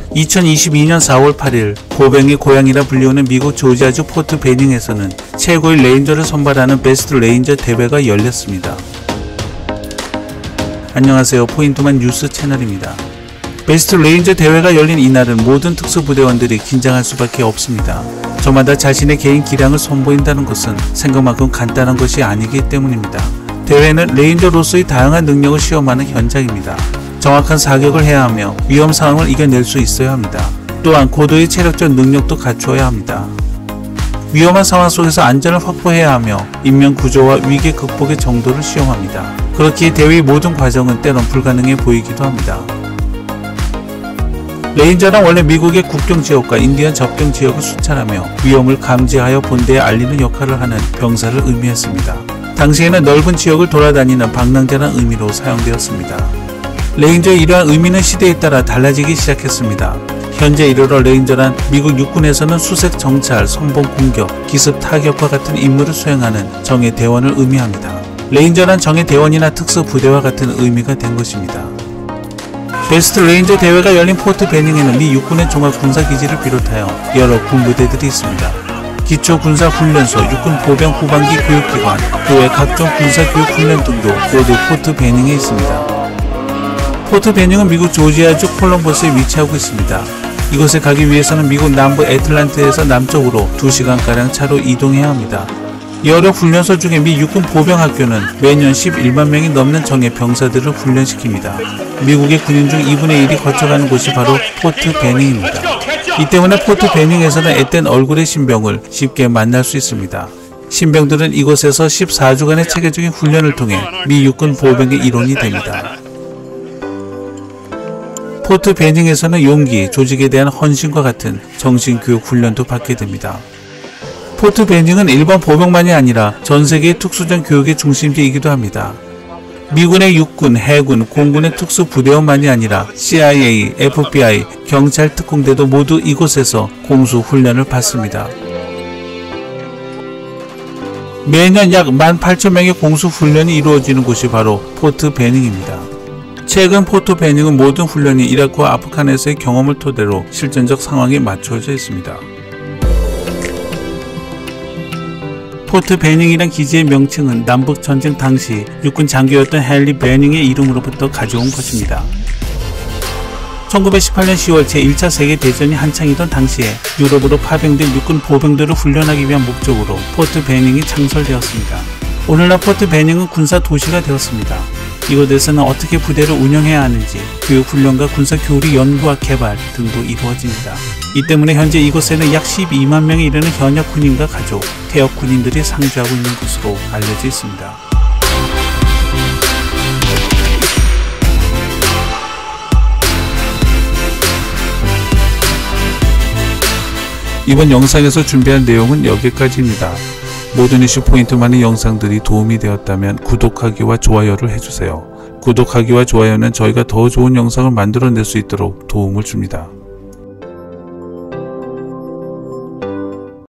2022년 4월 8일 보병의 고향이라 불리우는 미국 조지아주 포트 베닝에서는 최고의 레인저를 선발하는 베스트 레인저 대회가 열렸습니다. 안녕하세요. 포인트만 뉴스 채널입니다. 베스트 레인저 대회가 열린 이날은 모든 특수부대원들이 긴장할 수밖에 없습니다. 저마다 자신의 개인 기량을 선보인다는 것은 생각만큼 간단한 것이 아니기 때문입니다. 대회는 레인저로서의 다양한 능력을 시험하는 현장입니다. 정확한 사격을 해야 하며 위험 상황을 이겨낼 수 있어야 합니다. 또한 고도의 체력적 능력도 갖추어야 합니다. 위험한 상황 속에서 안전을 확보해야 하며 인명 구조와 위기 극복의 정도를 시험합니다. 그렇기에 대회의 모든 과정은 때론 불가능해 보이기도 합니다. 레인저는 원래 미국의 국경 지역과 인디언 접경 지역을 순찰하며 위험을 감지하여 본대에 알리는 역할을 하는 병사를 의미했습니다. 당시에는 넓은 지역을 돌아다니는 방랑자라는 의미로 사용되었습니다. 레인저의 이러한 의미는 시대에 따라 달라지기 시작했습니다. 현재 이르러 레인저란 미국 육군에서는 수색 정찰, 선봉 공격, 기습 타격과 같은 임무를 수행하는 정예 대원을 의미합니다. 레인저란 정예 대원이나 특수 부대와 같은 의미가 된 것입니다. 베스트 레인저 대회가 열린 포트 베닝에는 미 육군의 종합군사기지를 비롯하여 여러 군부대들이 있습니다. 기초군사훈련소, 육군 보병 후반기 교육기관, 그 외 각종 군사교육훈련 등도 모두 포트 베닝에 있습니다. 포트 베닝은 미국 조지아주 콜럼버스에 위치하고 있습니다. 이곳에 가기 위해서는 미국 남부 애틀랜타에서 남쪽으로 2시간가량 차로 이동해야 합니다. 여러 훈련소 중에 미 육군 보병학교는 매년 11만 명이 넘는 정예 병사들을 훈련시킵니다. 미국의 군인 중 2분의 1이 거쳐가는 곳이 바로 포트 베닝입니다. 이 때문에 포트 베닝에서는 앳된 얼굴의 신병을 쉽게 만날 수 있습니다. 신병들은 이곳에서 14주간의 체계적인 훈련을 통해 미 육군 보병의 일원이 됩니다. 포트 베닝에서는 용기, 조직에 대한 헌신과 같은 정신교육 훈련도 받게 됩니다. 포트 베닝은 일반 보병만이 아니라 전세계의 특수전 교육의 중심지이기도 합니다. 미군의 육군, 해군, 공군의 특수부대원만이 아니라 CIA, FBI, 경찰 특공대도 모두 이곳에서 공수 훈련을 받습니다. 매년 약 18,000명의 공수 훈련이 이루어지는 곳이 바로 포트 베닝입니다. 최근 포트 베닝은 모든 훈련이 이라크와 아프간에서의 경험을 토대로 실전적 상황에 맞춰져 있습니다. 포트 베닝이란 기지의 명칭은 남북전쟁 당시 육군 장교였던 헨리 베닝의 이름으로부터 가져온 것입니다. 1918년 10월 제1차 세계대전이 한창이던 당시에 유럽으로 파병된 육군 보병들을 훈련하기 위한 목적으로 포트 베닝이 창설되었습니다. 오늘날 포트 베닝은 군사 도시가 되었습니다. 이곳에서는 어떻게 부대를 운영해야 하는지 교육훈련과 군사교리 연구와 개발 등도 이루어집니다. 이 때문에 현재 이곳에는 약 12만 명에 이르는 현역 군인과 가족, 퇴역 군인들이 상주하고 있는 것으로 알려져 있습니다. 이번 영상에서 준비한 내용은 여기까지입니다. 모든 이슈 포인트만의 영상들이 도움이 되었다면 구독하기와 좋아요를 해주세요. 구독하기와 좋아요는 저희가 더 좋은 영상을 만들어낼 수 있도록 도움을 줍니다.